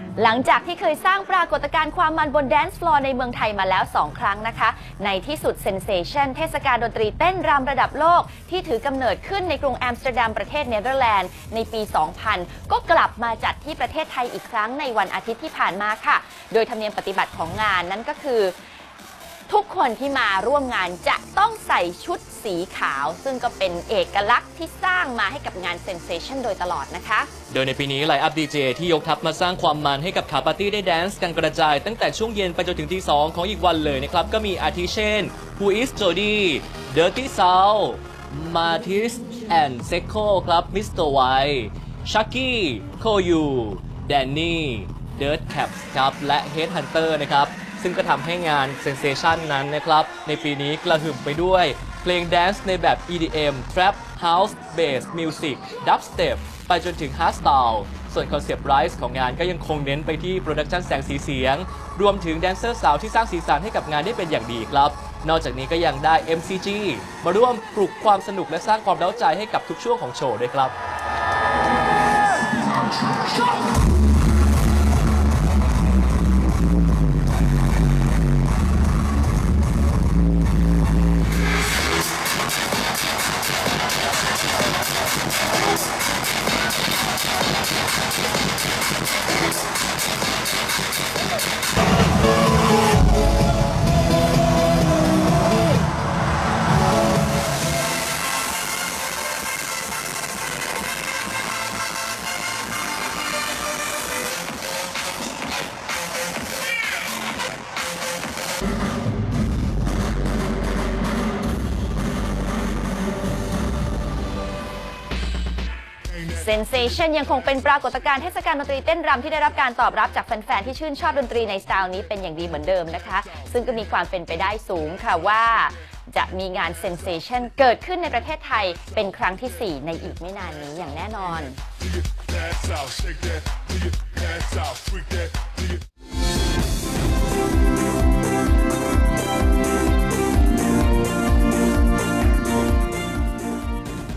หลังจากที่เคยสร้างปรากฏการณ์ความมันบนแดนซ์ฟลอร์ในเมืองไทยมาแล้ว2 ครั้งนะคะในที่สุดเซนเซชันเทศกาลดนตรีเต้นรำระดับโลกที่ถือกำเนิดขึ้นในกรุงอัมสเตอร์ดัมประเทศเนเธอร์แลนด์ในปี 2000 ก็กลับมาจัดที่ประเทศไทยอีกครั้งในวันอาทิตย์ที่ผ่านมาค่ะโดยธรรมเนียมปฏิบัติของงานนั้นก็คือทุกคนที่มาร่วมงานจะต้องใส่ชุดสีขาวซึ่งก็เป็นเอกลักษณ์ที่สร้างมาให้กับงาน Sensation โดยตลอดนะคะโดยในปีนี้ไลน์อัพดีเจที่ยกทัพมาสร้างความมันให้กับขาปาร์ตี้ได้แดนซ์กันกระจายตั้งแต่ช่วงเย็นไปจนถึงตี 2ของอีกวันเลยนะครับก็มีอาทิเช่น Who is Jody Dirty South Martis and Seco ครับ Mr. White Chucky Koyu Danny Dirt Caps ครับและ Headhunter นะครับซึ่งก็ทำให้งาน Sensation นั้นนะครับในปีนี้กระหึ่มไปด้วยเพลงแดนซ์ในแบบ EDM Trap House Bass Music Dubstep ไปจนถึง Hardstyle ส่วนคอนเซปต์ไรส์ของงานก็ยังคงเน้นไปที่โปรดักชันแสงสีเสียงรวมถึงแดนเซอร์สาวที่สร้างสีสันให้กับงานได้เป็นอย่างดีครับนอกจากนี้ก็ยังได้ MCG มาร่วมปลุกความสนุกและสร้างความเร้าใจให้กับทุกช่วงของโชว์ด้วยครับ Sensation ยังคงเป็นปรากฏการณ์เทศกาลดนตรีเต้นรำที่ได้รับการตอบรับจากแฟนๆที่ชื่นชอบดนตรีในสไตล์นี้เป็นอย่างดีเหมือนเดิมนะคะซึ่งก็มีความเป็นไปได้สูงค่ะว่าจะมีงาน Sensation เกิดขึ้นในประเทศไทยเป็นครั้งที่ 4 ในอีกไม่นานนี้อย่างแน่นอน